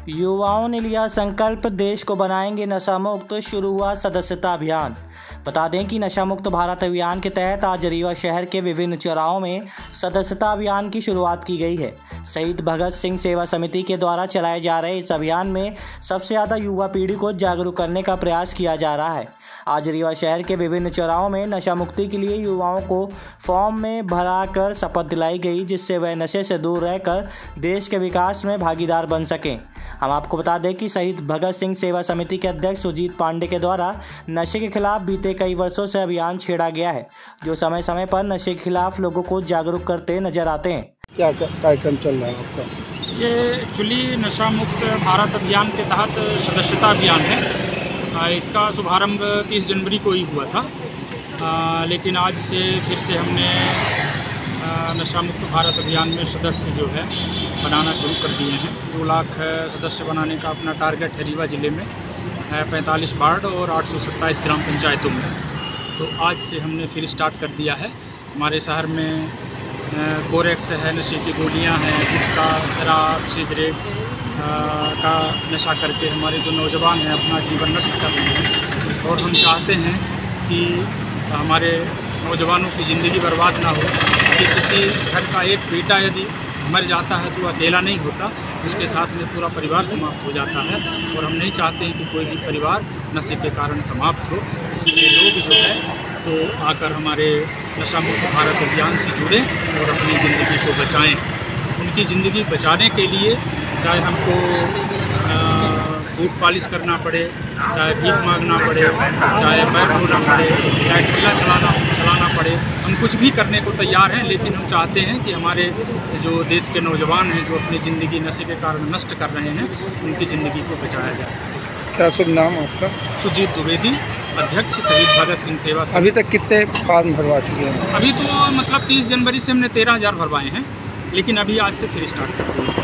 युवाओं ने लिया संकल्प, देश को बनाएंगे नशा मुक्त, शुरू हुआ सदस्यता अभियान। बता दें कि नशा मुक्त भारत अभियान के तहत आज रीवा शहर के विभिन्न चौराहों में सदस्यता अभियान की शुरुआत की गई है। शहीद भगत सिंह सेवा समिति के द्वारा चलाए जा रहे इस अभियान में सबसे ज़्यादा युवा पीढ़ी को जागरूक करने का प्रयास किया जा रहा है। आज रीवा शहर के विभिन्न चौराहों में नशा मुक्ति के लिए युवाओं को फॉर्म में भरा कर शपथ दिलाई गई, जिससे वह नशे से दूर रहकर देश के विकास में भागीदार बन सकें। हम आपको बता दें कि शहीद भगत सिंह सेवा समिति के अध्यक्ष सुजीत पांडे के द्वारा नशे के खिलाफ बीते कई वर्षों से अभियान छेड़ा गया है, जो समय समय पर नशे के खिलाफ लोगों को जागरूक करते नजर आते हैं। क्या कार्यक्रम चल रहा है आपका? ये एक्चुअली नशा मुक्त भारत अभियान के तहत सदस्यता अभियान है। इसका शुभारंभ 30 जनवरी को ही हुआ था, लेकिन आज से फिर से हमने नशा मुक्त भारत अभियान में सदस्य जो है बनाना शुरू कर दिए हैं। 2 लाख सदस्य बनाने का अपना टारगेट है। रीवा ज़िले में 45 वार्ड और 827 ग्राम पंचायतों में। तो आज से हमने फिर स्टार्ट कर दिया है। हमारे शहर में कोरेक्स है, नशे की गोलियां हैं, गुटखा, शराब, सिगरेट का नशा करके हमारे जो नौजवान हैं अपना जीवन नष्ट कर रहे हैं। और हम चाहते हैं कि हमारे नौजवानों की ज़िंदगी बर्बाद ना हो। कि किसी घर का एक बेटा यदि मर जाता है तो अकेला नहीं होता, उसके साथ में पूरा परिवार समाप्त हो जाता है। और हम नहीं चाहते हैं कि कोई भी परिवार नशे के कारण समाप्त हो। इसलिए लोग जो है तो आकर हमारे नशा मुक्त भारत अभियान से जुड़ें और अपनी ज़िंदगी को बचाएं। उनकी ज़िंदगी बचाने के लिए चाहे हमको बूट पॉलिश करना पड़े, चाहे भीख मांगना पड़े, चाहे पैर धोना पड़े, चाहे ठेला चलाना पड़े, हम कुछ भी करने को तैयार हैं। लेकिन हम चाहते हैं कि हमारे जो देश के नौजवान हैं जो अपनी ज़िंदगी नशे के कारण नष्ट कर रहे हैं, उनकी ज़िंदगी को बचाया जा सके। क्या शुभ नाम आपका? सुजीत द्विवेदी, अध्यक्ष शहीद भगत सिंह सेवा समिति। अभी तक कितने फॉर्म भरवा चुके हैं? अभी तो मतलब 30 जनवरी से हमने 13,000 भरवाए हैं, लेकिन अभी आज से फिर स्टार्ट कर दिए।